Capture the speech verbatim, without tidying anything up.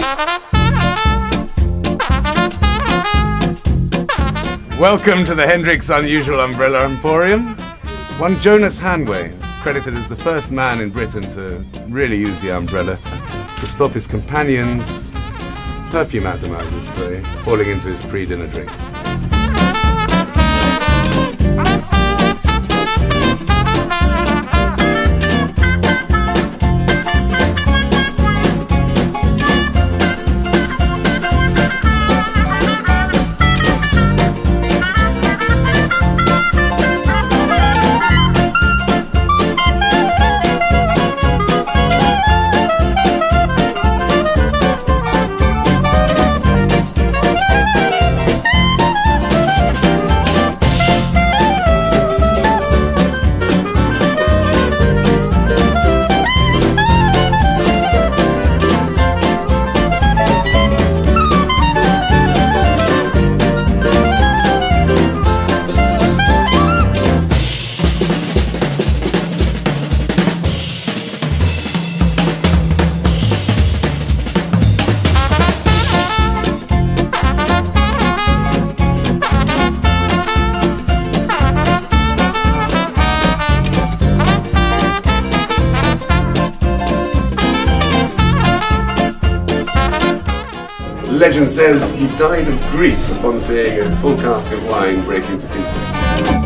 Welcome to the Hendricks Unusual Umbrella Emporium. One Jonas Hanway, credited as the first man in Britain to really use the umbrella to stop his companion's perfume atomizer spray falling into his pre-dinner drink. Legend says he died of grief upon seeing a full cask of wine break into pieces.